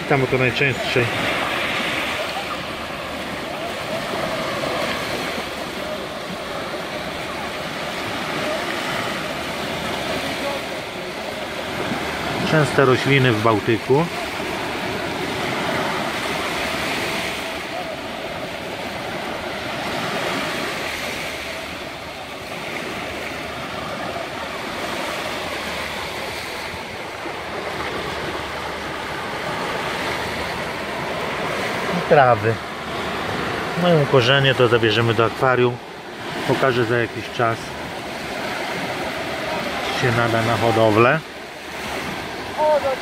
Tam to najczęściej. Częste rośliny w Bałtyku. Trawy. Mają korzenie, to zabierzemy do akwarium. Pokażę za jakiś czas. Się nada na hodowlę.